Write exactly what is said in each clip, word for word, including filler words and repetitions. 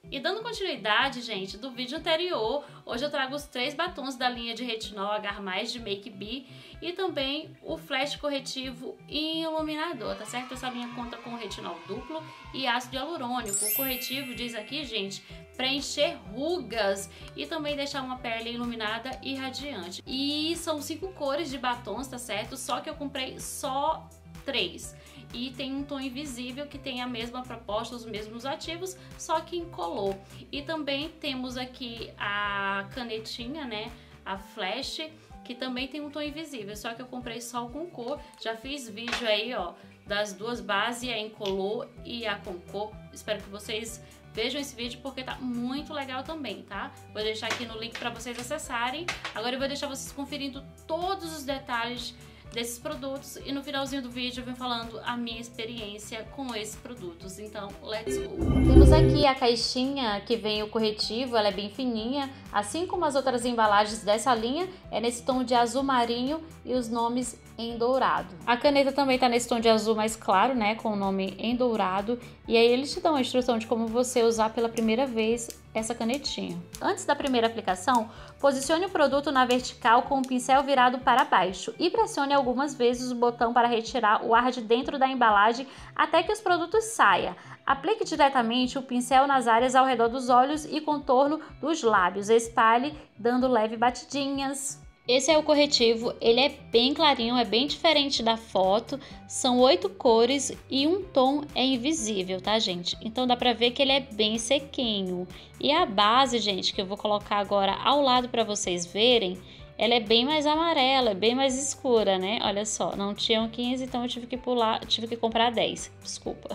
E dando continuidade, gente, do vídeo anterior, hoje eu trago os três batons da linha de retinol Agar Mais de Make Be e também o flash corretivo e iluminador, tá certo? Essa linha conta com retinol duplo e ácido hialurônico. O corretivo diz aqui, gente, preencher rugas e também deixar uma pele iluminada e radiante. E são cinco cores de batons, tá certo? Só que eu comprei só três. E tem um tom invisível que tem a mesma proposta, os mesmos ativos, só que incolor. E também temos aqui a canetinha, né, a flash, que também tem um tom invisível, só que eu comprei só com cor. Já fiz vídeo aí, ó, das duas bases, a incolor e a com cor. Espero que vocês vejam esse vídeo porque tá muito legal também, tá? Vou deixar aqui no link para vocês acessarem. Agora eu vou deixar vocês conferindo todos os detalhes desses produtos e no finalzinho do vídeo eu venho falando a minha experiência com esses produtos. Então, let's go! Temos aqui a caixinha que vem o corretivo, ela é bem fininha, assim como as outras embalagens dessa linha, é nesse tom de azul marinho e os nomes em dourado. A caneta também tá nesse tom de azul mais claro, né, com o nome em dourado, e aí eles te dão a instrução de como você usar pela primeira vez essa canetinha. Antes da primeira aplicação, posicione o produto na vertical com o pincel virado para baixo e pressione algumas vezes o botão para retirar o ar de dentro da embalagem até que os produtos saiam. Aplique diretamente o pincel nas áreas ao redor dos olhos e contorno dos lábios. Espalhe, dando leve batidinhas. Esse é o corretivo, ele é bem clarinho, é bem diferente da foto, são oito cores e um tom é invisível, tá, gente? Então dá pra ver que ele é bem sequinho. E a base, gente, que eu vou colocar agora ao lado pra vocês verem, ela é bem mais amarela, é bem mais escura, né? Olha só, não tinham quinze, então eu tive que pular, tive que comprar dez, desculpa.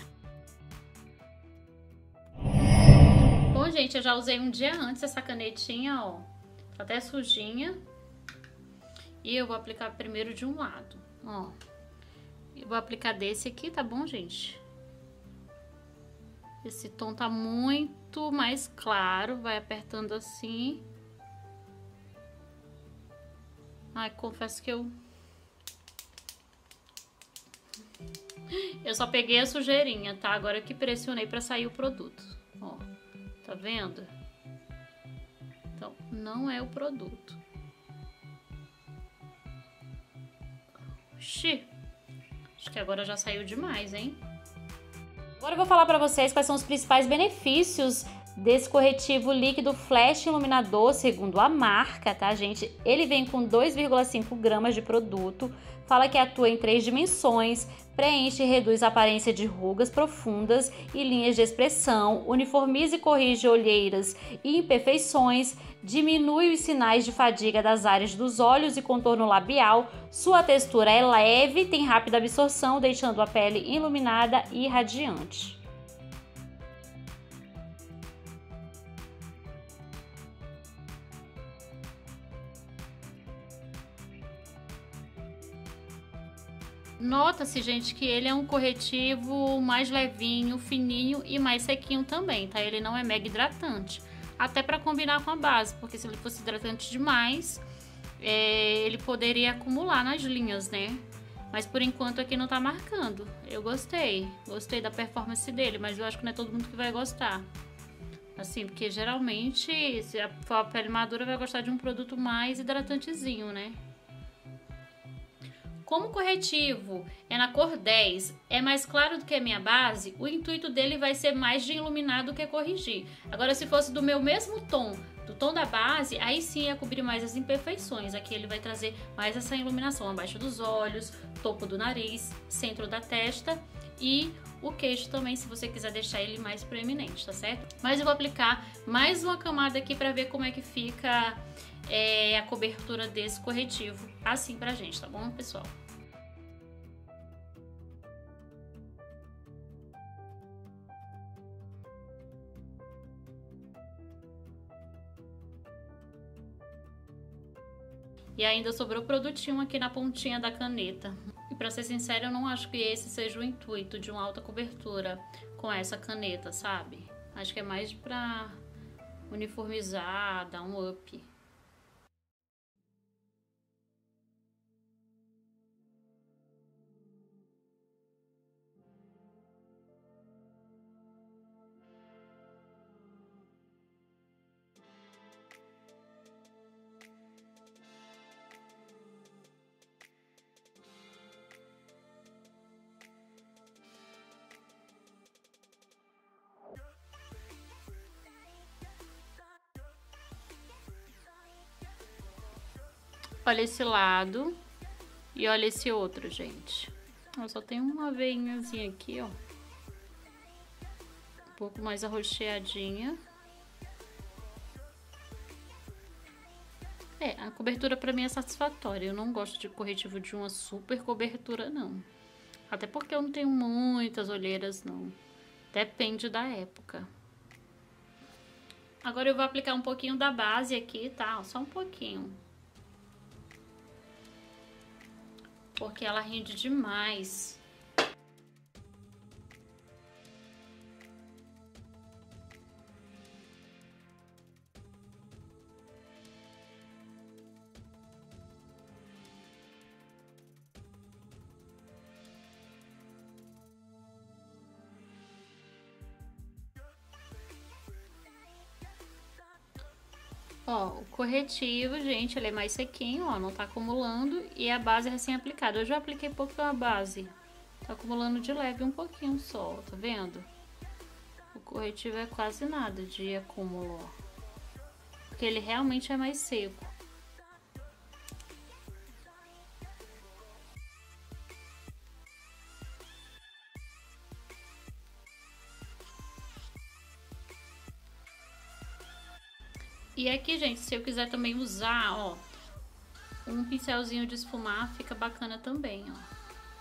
Bom, gente, eu já usei um dia antes essa canetinha, ó, tá até sujinha. E eu vou aplicar primeiro de um lado, ó. Eu vou aplicar desse aqui, tá bom, gente? Esse tom tá muito mais claro, vai apertando assim. Ai, confesso que eu... Eu só peguei a sujeirinha, tá? Agora que pressionei pra sair o produto, ó. Tá vendo? Então, não é o produto. Oxi, acho que agora já saiu demais, hein? Agora eu vou falar para vocês quais são os principais benefícios desse corretivo líquido Flash Iluminador, segundo a marca, tá, gente? Ele vem com dois vírgula cinco gramas de produto, fala que atua em três dimensões, preenche e reduz a aparência de rugas profundas e linhas de expressão, uniformiza e corrige olheiras e imperfeições, diminui os sinais de fadiga das áreas dos olhos e contorno labial, sua textura é leve, tem rápida absorção, deixando a pele iluminada e radiante. Nota-se, gente, que ele é um corretivo mais levinho, fininho e mais sequinho também, tá? Ele não é mega hidratante, até para combinar com a base, porque se ele fosse hidratante demais, é, ele poderia acumular nas linhas, né? Mas por enquanto aqui não tá marcando. Eu gostei, gostei da performance dele, mas eu acho que não é todo mundo que vai gostar. Assim, porque geralmente, se for a pele madura, vai gostar de um produto mais hidratantezinho, né? Como o corretivo é na cor dez, é mais claro do que a minha base, o intuito dele vai ser mais de iluminar do que corrigir. Agora, se fosse do meu mesmo tom, do tom da base, aí sim ia cobrir mais as imperfeições. Aqui ele vai trazer mais essa iluminação abaixo dos olhos, topo do nariz, centro da testa e o queixo também, se você quiser deixar ele mais proeminente, tá certo? Mas eu vou aplicar mais uma camada aqui pra ver como é que fica é, a cobertura desse corretivo assim pra gente, tá bom, pessoal? E ainda sobrou produtinho aqui na pontinha da caneta. E pra ser sincera, eu não acho que esse seja o intuito de uma alta cobertura com essa caneta, sabe? Acho que é mais pra uniformizar, dar um up. Olha esse lado e olha esse outro, gente. Eu só tem uma veinhazinha aqui, ó. Um pouco mais arroxeadinha. É, a cobertura pra mim é satisfatória. Eu não gosto de corretivo de uma super cobertura, não. Até porque eu não tenho muitas olheiras, não. Depende da época. Agora eu vou aplicar um pouquinho da base aqui, tá? Só um pouquinho. Porque ela rende demais. Ó, o corretivo, gente, ele é mais sequinho, ó, não tá acumulando. E a base é recém-aplicada. Eu já apliquei pouco a base. Tá acumulando de leve um pouquinho só, tá vendo? O corretivo é quase nada de acúmulo, ó. Porque ele realmente é mais seco. E aqui, gente, se eu quiser também usar, ó, um pincelzinho de esfumar, fica bacana também, ó.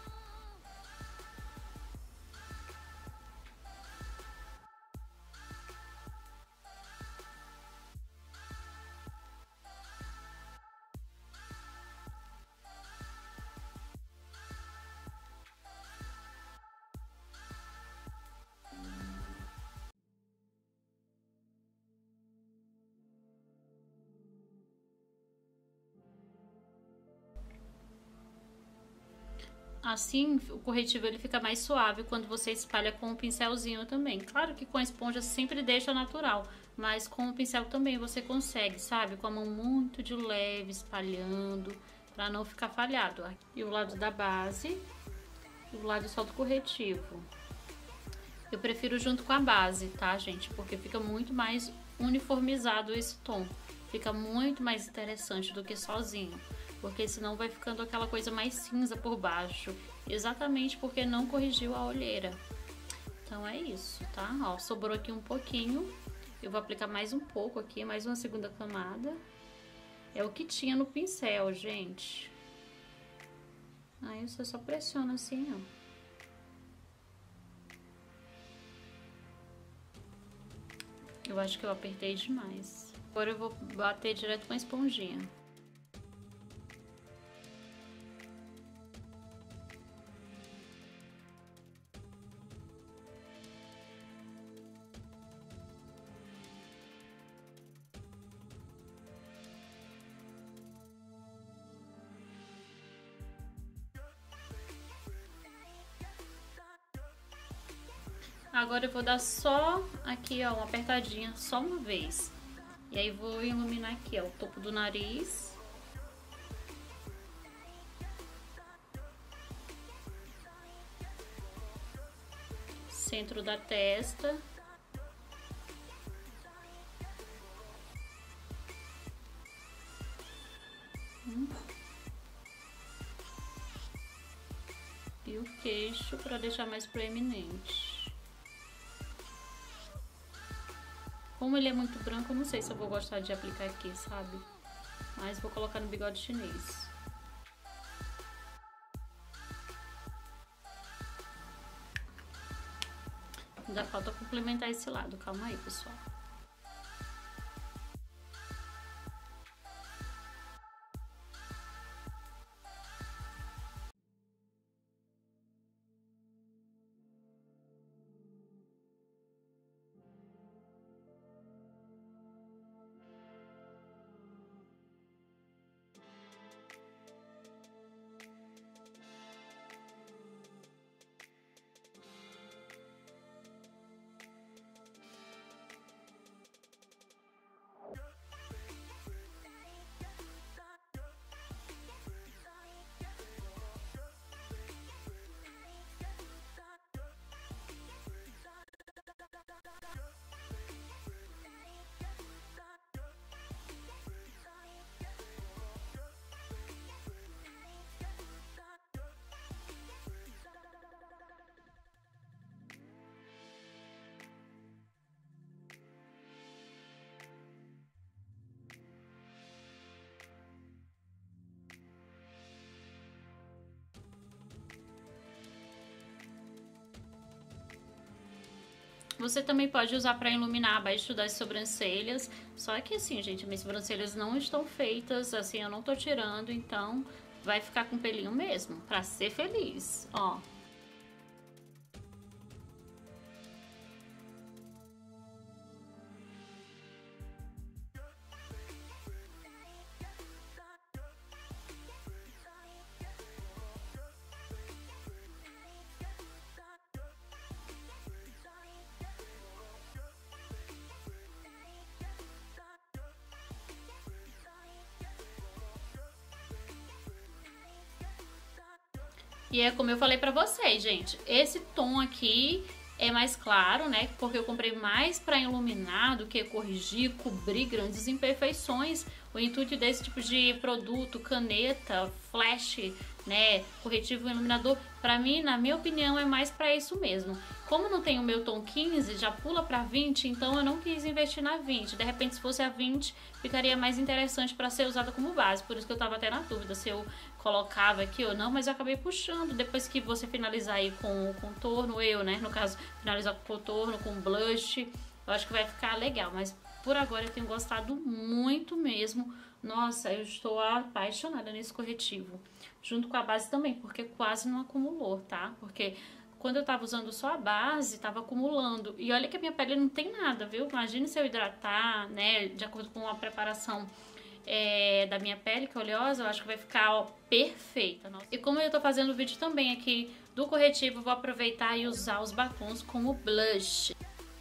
Assim, o corretivo ele fica mais suave quando você espalha com o pincelzinho também. Claro que com a esponja sempre deixa natural, mas com o pincel também você consegue, sabe? Com a mão muito de leve, espalhando, pra não ficar falhado. E o lado da base e o lado só do corretivo. Eu prefiro junto com a base, tá, gente? Porque fica muito mais uniformizado esse tom. Fica muito mais interessante do que sozinho. Porque senão vai ficando aquela coisa mais cinza por baixo. Exatamente porque não corrigiu a olheira. Então é isso, tá? Ó, sobrou aqui um pouquinho. Eu vou aplicar mais um pouco aqui, mais uma segunda camada. É o que tinha no pincel, gente. Aí você só pressiona assim, ó. Eu acho que eu apertei demais. Agora eu vou bater direto com a esponjinha. Agora eu vou dar só aqui, ó, uma apertadinha, só uma vez. E aí vou iluminar aqui, ó, o topo do nariz. Centro da testa. Hum. E o queixo para deixar mais proeminente. Como ele é muito branco, eu não sei se eu vou gostar de aplicar aqui, sabe? Mas vou colocar no bigode chinês. Ainda falta complementar esse lado, calma aí, pessoal. Você também pode usar para iluminar abaixo das sobrancelhas. Só que assim, gente, minhas sobrancelhas não estão feitas, assim, eu não tô tirando, então vai ficar com pelinho mesmo, pra ser feliz, ó. E é como eu falei pra vocês, gente, esse tom aqui é mais claro, né? Porque eu comprei mais pra iluminar do que corrigir, cobrir grandes imperfeições. O intuito desse tipo de produto, caneta, flash, né, corretivo iluminador, pra mim, na minha opinião, é mais pra isso mesmo. Como não tem o meu tom quinze, já pula pra vinte, então eu não quis investir na vinte. De repente, se fosse a vinte, ficaria mais interessante pra ser usada como base. Por isso que eu tava até na dúvida se eu colocava aqui ou não, mas eu acabei puxando. Depois que você finalizar aí com o contorno, eu, né, no caso, finalizar com o contorno, com blush, eu acho que vai ficar legal. Mas por agora eu tenho gostado muito mesmo. Nossa, eu estou apaixonada nesse corretivo. Junto com a base também, porque quase não acumulou, tá? Porque quando eu tava usando só a base, tava acumulando. E olha que a minha pele não tem nada, viu? Imagine se eu hidratar, né, de acordo com a preparação é, da minha pele, que é oleosa, eu acho que vai ficar, ó, perfeita. Nossa. E como eu tô fazendo o vídeo também aqui do corretivo, eu vou aproveitar e usar os batons como blush.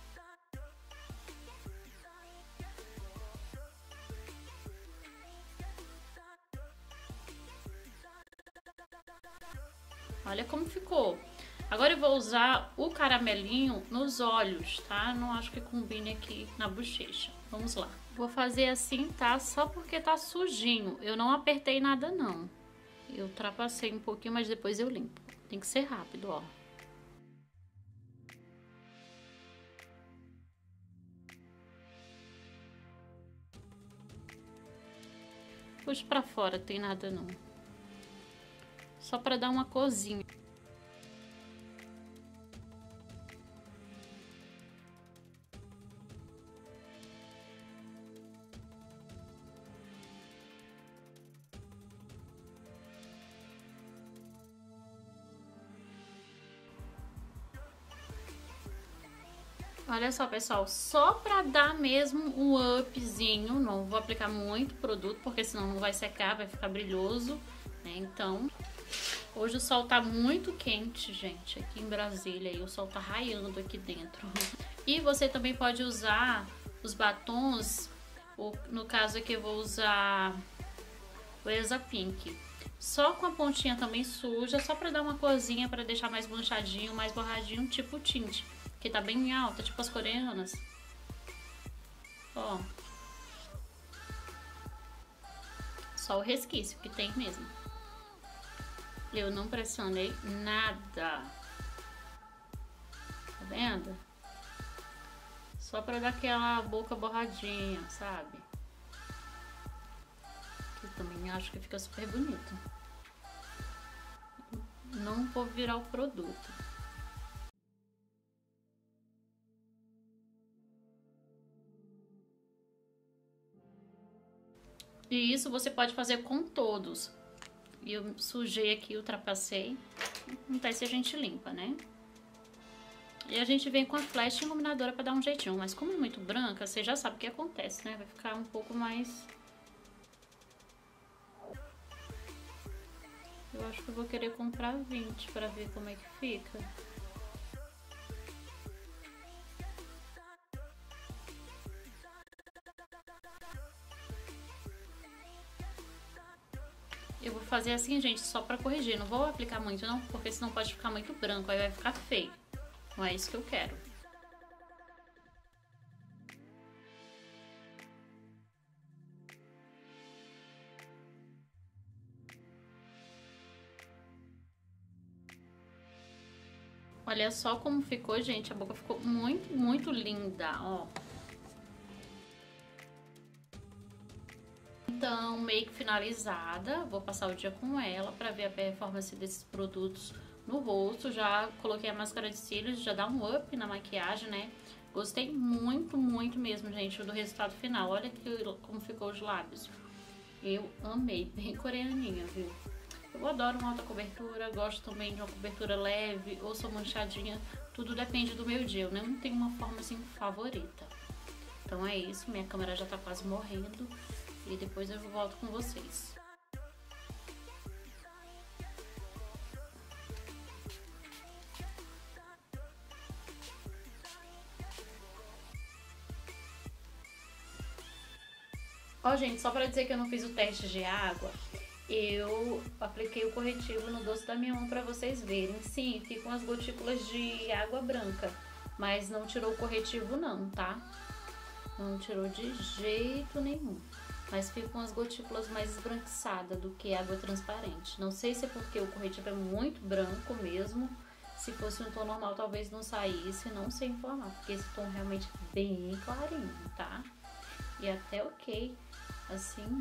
Olha como ficou. Agora eu vou usar o caramelinho nos olhos, tá? Não acho que combine aqui na bochecha. Vamos lá. Vou fazer assim, tá? Só porque tá sujinho. Eu não apertei nada, não. Eu ultrapassei um pouquinho, mas depois eu limpo. Tem que ser rápido, ó. Puxo pra fora, tem nada não. Só pra dar uma corzinha. Olha só, pessoal, só pra dar mesmo um upzinho, não vou aplicar muito produto, porque senão não vai secar, vai ficar brilhoso, né? Então, hoje o sol tá muito quente, gente, aqui em Brasília, e o sol tá raiando aqui dentro. E você também pode usar os batons, no caso aqui eu vou usar o Exa Pink, só com a pontinha também suja, só pra dar uma corzinha, pra deixar mais manchadinho, mais borradinho, tipo tinte. Que tá bem alta, tipo as coreanas. Ó. Só o resquício que tem mesmo. Eu não pressionei nada. Tá vendo? Só pra dar aquela boca borradinha, sabe? Que também acho que fica super bonito. Não vou virar o produto. E isso você pode fazer com todos. E eu sujei aqui, ultrapassei. Acontece, a gente limpa, né? E a gente vem com a flash iluminadora pra dar um jeitinho. Mas como é muito branca, você já sabe o que acontece, né? Vai ficar um pouco mais... Eu acho que eu vou querer comprar vinte pra ver como é que fica. Eu vou fazer assim, gente, só pra corrigir. Não vou aplicar muito, não, porque senão pode ficar muito branco. Aí vai ficar feio. Não é isso que eu quero. Olha só como ficou, gente. A boca ficou muito, muito linda, ó. Então, make finalizada, vou passar o dia com ela pra ver a performance desses produtos no rosto. Já coloquei a máscara de cílios, já dá um up na maquiagem, né? Gostei muito, muito mesmo, gente, do resultado final. Olha que, como ficou os lábios. Eu amei, bem coreaninha, viu? Eu adoro uma alta cobertura, gosto também de uma cobertura leve, ou sou manchadinha, tudo depende do meu dia, eu não tenho uma forma assim favorita. Então é isso, minha câmera já tá quase morrendo e depois eu volto com vocês. Ó, gente, só pra dizer que eu não fiz o teste de água, eu apliquei o corretivo no dorso da minha mão pra vocês verem. Sim, ficam as gotículas de água branca, mas não tirou o corretivo não, tá? Não tirou de jeito nenhum. Mas ficam as gotículas mais esbranquiçadas do que água transparente. Não sei se é porque o corretivo é muito branco mesmo. Se fosse um tom normal, talvez não saísse, não sei informar, porque esse tom realmente é bem clarinho, tá? E até ok, assim,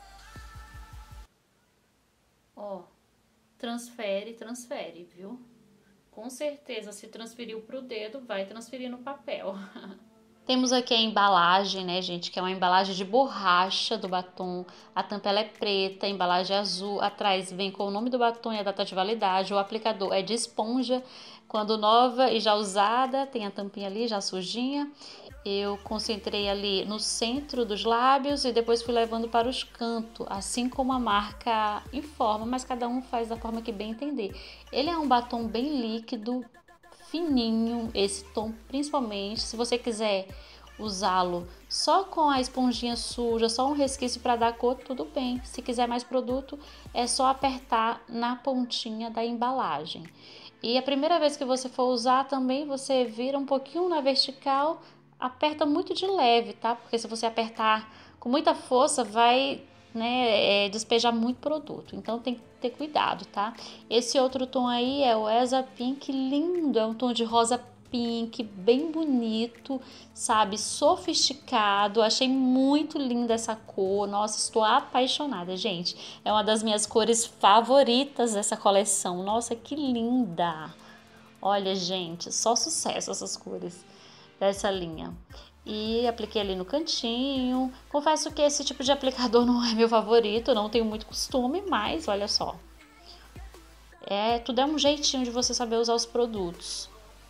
ó. Ó, transfere, transfere, viu? Com certeza, se transferiu pro dedo, vai transferir no papel. Temos aqui a embalagem, né, gente, que é uma embalagem de borracha do batom. A tampa ela é preta, a embalagem é azul. Atrás vem com o nome do batom e a data de validade. O aplicador é de esponja. Quando nova e já usada, tem a tampinha ali já sujinha. Eu concentrei ali no centro dos lábios e depois fui levando para os cantos, assim como a marca informa, mas cada um faz da forma que bem entender. Ele é um batom bem líquido, fininho, esse tom principalmente. Se você quiser usá-lo só com a esponjinha suja, só um resquício para dar cor, tudo bem. Se quiser mais produto, é só apertar na pontinha da embalagem. E a primeira vez que você for usar também, você vira um pouquinho na vertical, aperta muito de leve, tá? Porque se você apertar com muita força, vai, né, é, despejar muito produto. Então tem que ter cuidado, tá? Esse outro tom aí é o Esa Pink, lindo. É um tom de rosa pink, bem bonito, sabe? Sofisticado. Achei muito linda essa cor. Nossa, estou apaixonada, gente. É uma das minhas cores favoritas dessa coleção. Nossa, que linda! Olha, gente, só sucesso essas cores dessa linha. E apliquei ali no cantinho. Confesso que esse tipo de aplicador não é meu favorito, eu não tenho muito costume, mas olha só. É, tudo é um jeitinho de você saber usar os produtos.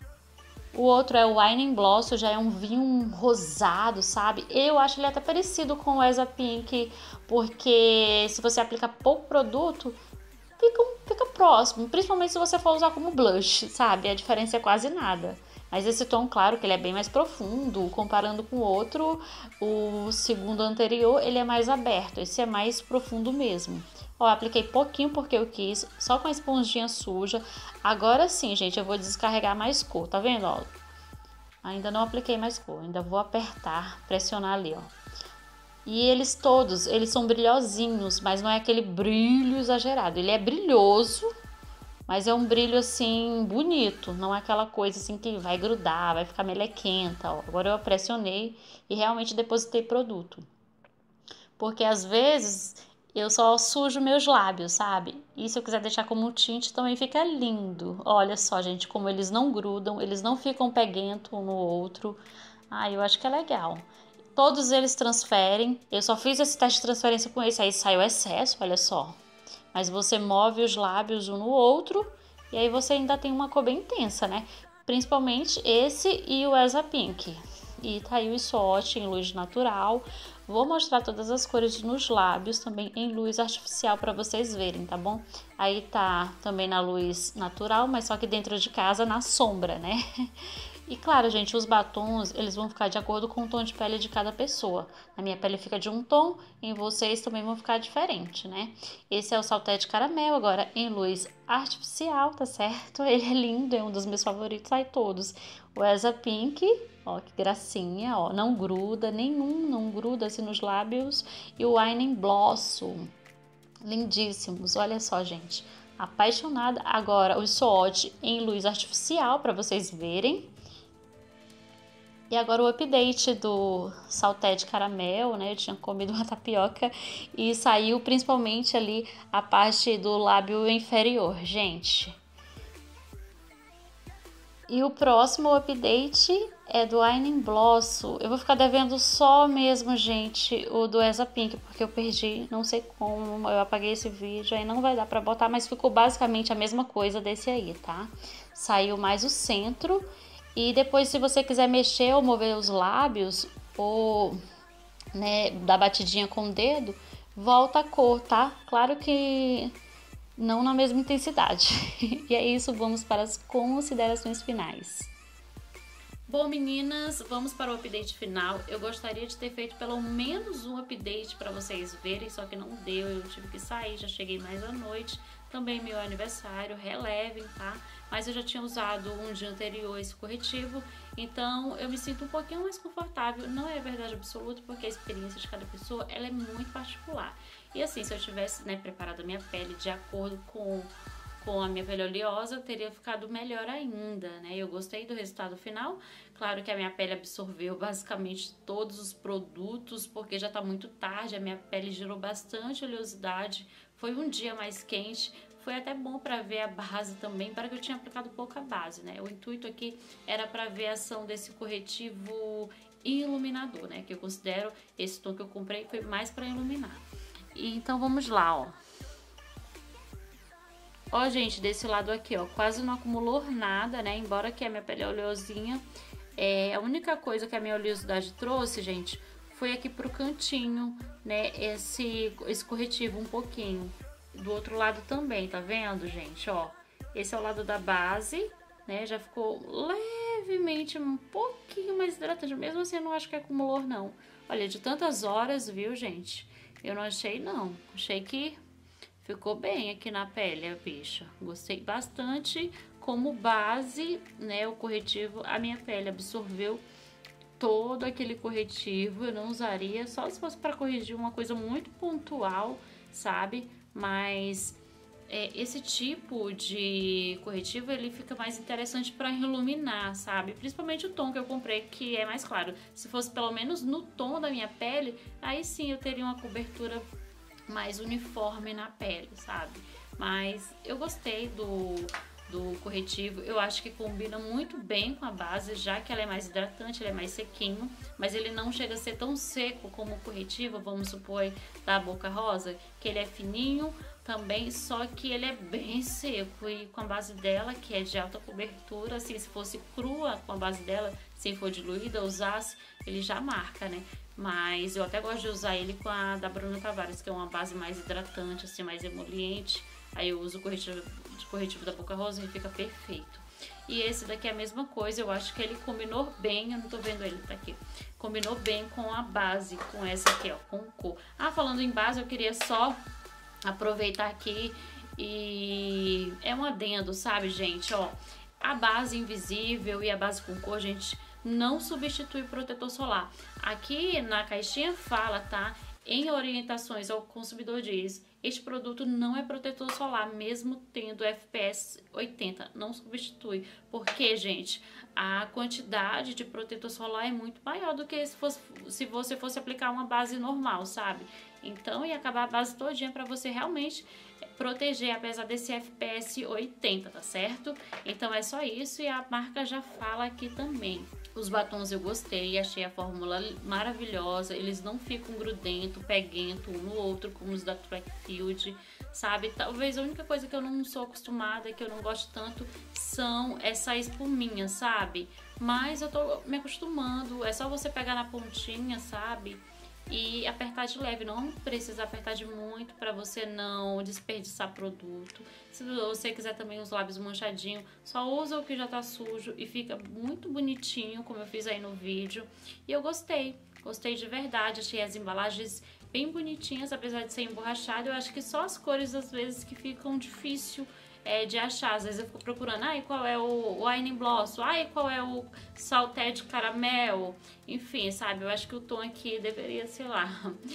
O outro é o Wine Bloss, já é um vinho rosado, sabe? Eu acho ele até parecido com o Esa Pink, porque se você aplica pouco produto, fica, fica próximo, principalmente se você for usar como blush, sabe? A diferença é quase nada. Mas esse tom, claro, que ele é bem mais profundo, comparando com o outro, o segundo anterior, ele é mais aberto, esse é mais profundo mesmo. Ó, apliquei pouquinho porque eu quis, só com a esponjinha suja. Agora sim, gente, eu vou descarregar mais cor, tá vendo, ó? Ainda não apliquei mais cor, ainda vou apertar, pressionar ali, ó. E eles todos, eles são brilhosinhos, mas não é aquele brilho exagerado, ele é brilhoso, mas é um brilho assim bonito, não é aquela coisa assim que vai grudar, vai ficar melequenta, ó. Agora eu pressionei e realmente depositei produto. Porque às vezes eu só sujo meus lábios, sabe? E se eu quiser deixar como um tinte também fica lindo. Olha só, gente, como eles não grudam, eles não ficam peguentos um no outro. Ah, eu acho que é legal. Todos eles transferem. Eu só fiz esse teste de transferência com esse, aí saiu excesso, olha só. Mas você move os lábios um no outro e aí você ainda tem uma cor bem intensa, né? Principalmente esse e o Esa Pink. E tá aí o Swatch em luz natural. Vou mostrar todas as cores nos lábios também em luz artificial para vocês verem, tá bom? Aí tá também na luz natural, mas só que dentro de casa na sombra, né? E claro, gente, os batons, eles vão ficar de acordo com o tom de pele de cada pessoa. Na minha pele fica de um tom, em vocês também vão ficar diferente, né? Esse é o Saltete Caramel, agora em luz artificial, tá certo? Ele é lindo, é um dos meus favoritos, sai todos. O Esa Pink, ó, que gracinha, ó, não gruda, nenhum não gruda assim nos lábios. E o Wine Blossom, lindíssimos, olha só, gente. Apaixonada. Agora o Swatch em luz artificial, para vocês verem. E agora o update do Saltete Caramel, né? Eu tinha comido uma tapioca e saiu principalmente ali a parte do lábio inferior, gente. E o próximo update é do Wine Blossom. Eu vou ficar devendo só mesmo, gente, o do Esa Pink, porque eu perdi, não sei como, eu apaguei esse vídeo, aí não vai dar pra botar, mas ficou basicamente a mesma coisa desse aí, tá? Saiu mais o centro, e depois se você quiser mexer ou mover os lábios, ou, né, dar batidinha com o dedo, volta a cor, tá? Claro que não na mesma intensidade. E é isso, vamos para as considerações finais. Bom, meninas, vamos para o update final. Eu gostaria de ter feito pelo menos um update para vocês verem, só que não deu, eu tive que sair, já cheguei mais à noite. Também meu aniversário, relevem, tá? Mas eu já tinha usado um dia anterior esse corretivo, então eu me sinto um pouquinho mais confortável. Não é verdade absoluta, porque a experiência de cada pessoa, ela é muito particular. E assim, se eu tivesse, né, preparado a minha pele de acordo com... com a minha pele oleosa, teria ficado melhor ainda, né? Eu gostei do resultado final. Claro que a minha pele absorveu basicamente todos os produtos, porque já tá muito tarde, a minha pele gerou bastante oleosidade. Foi um dia mais quente, foi até bom para ver a base também, para que eu tinha aplicado pouca base, né? O intuito aqui era para ver a ação desse corretivo iluminador, né? Que eu considero esse tom que eu comprei foi mais para iluminar. E então vamos lá, ó. Ó, gente, desse lado aqui, ó, quase não acumulou nada, né? Embora que a minha pele é oleosinha, é, a única coisa que a minha oleosidade trouxe, gente, foi aqui pro cantinho, né? Esse, esse corretivo um pouquinho. Do outro lado também, tá vendo, gente? Ó, esse é o lado da base, né? Já ficou levemente um pouquinho mais hidratante. Mesmo assim, eu não acho que acumulou, não. Olha, de tantas horas, viu, gente? Eu não achei, não. Achei que... ficou bem aqui na pele, a bicha. Gostei bastante. Como base, né, o corretivo, a minha pele absorveu todo aquele corretivo. Eu não usaria, só se fosse para corrigir uma coisa muito pontual, sabe? Mas é, esse tipo de corretivo, ele fica mais interessante para iluminar, sabe? Principalmente o tom que eu comprei, que é mais claro. Se fosse pelo menos no tom da minha pele, aí sim eu teria uma cobertura mais uniforme na pele, sabe? Mas eu gostei do, do corretivo, eu acho que combina muito bem com a base, já que ela é mais hidratante, ele é mais sequinho, mas ele não chega a ser tão seco como o corretivo, vamos supor, da Boca Rosa, que ele é fininho também, só que ele é bem seco, e com a base dela, que é de alta cobertura, assim, se fosse crua com a base dela, sem for diluída, usasse, ele já marca, né? Mas eu até gosto de usar ele com a da Bruna Tavares, que é uma base mais hidratante, assim, mais emoliente. Aí eu uso o corretivo, corretivo da Boca Rosa e fica perfeito. E esse daqui é a mesma coisa, eu acho que ele combinou bem, eu não tô vendo ele, tá aqui. Combinou bem com a base, com essa aqui, ó, com cor. Ah, falando em base, eu queria só aproveitar aqui e... é um adendo, sabe, gente, ó. A base invisível e a base com cor, gente... não substitui protetor solar. Aqui na caixinha fala, tá? Em orientações ao consumidor diz, este produto não é protetor solar, mesmo tendo F P S oitenta, não substitui. Porque, gente, a quantidade de protetor solar é muito maior do que se, fosse, se você fosse aplicar uma base normal, sabe? Então, ia acabar a base todinha para você realmente proteger, apesar desse F P S oitenta, tá certo? Então é só isso, e a marca já fala aqui também. Os batons eu gostei, achei a fórmula maravilhosa, eles não ficam grudento, peguento um no outro, como os da Trackfield, sabe? Talvez a única coisa que eu não sou acostumada, que eu não gosto tanto, são essa espuminha, sabe? Mas eu tô me acostumando, é só você pegar na pontinha, sabe? E apertar de leve, não precisa apertar de muito para você não desperdiçar produto. Se você quiser também os lábios manchadinhos, só usa o que já tá sujo e fica muito bonitinho, como eu fiz aí no vídeo. E eu gostei, gostei de verdade, achei as embalagens bem bonitinhas, apesar de ser emborrachado. Eu acho que só as cores às vezes que ficam difícil É, de achar. Às vezes eu fico procurando, ai, qual é o Wine Blossom, ai, qual é o Salted Caramel, enfim, sabe, eu acho que o tom aqui deveria, sei lá,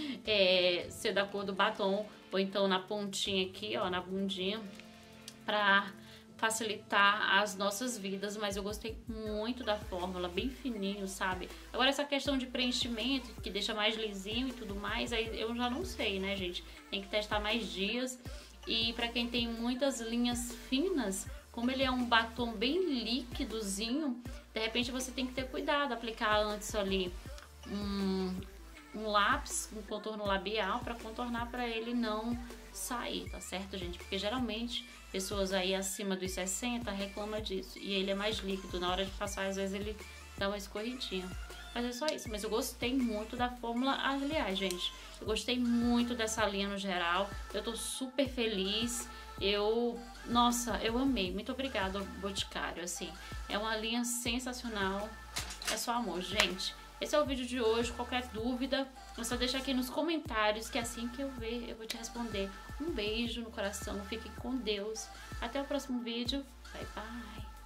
é, ser da cor do batom, ou então na pontinha aqui, ó, na bundinha, pra facilitar as nossas vidas, mas eu gostei muito da fórmula, bem fininho, sabe? Agora essa questão de preenchimento, que deixa mais lisinho e tudo mais, aí eu já não sei, né, gente? Tem que testar mais dias. E para quem tem muitas linhas finas, como ele é um batom bem líquidozinho, De repente você tem que ter cuidado, aplicar antes ali um, um lápis, um contorno labial para contornar, para ele não sair, tá certo, gente? Porque geralmente pessoas aí acima dos sessenta reclamam disso, e ele é mais líquido, na hora de passar às vezes ele dá uma escorridinha. Mas é só isso, mas eu gostei muito da fórmula, aliás, gente, eu gostei muito dessa linha no geral, eu tô super feliz, eu, nossa, eu amei, muito obrigada, Boticário, assim, é uma linha sensacional, é só amor, gente. Esse é o vídeo de hoje, qualquer dúvida, é só deixar aqui nos comentários, que assim que eu ver, eu vou te responder. Um beijo no coração, fiquem com Deus, até o próximo vídeo, bye bye!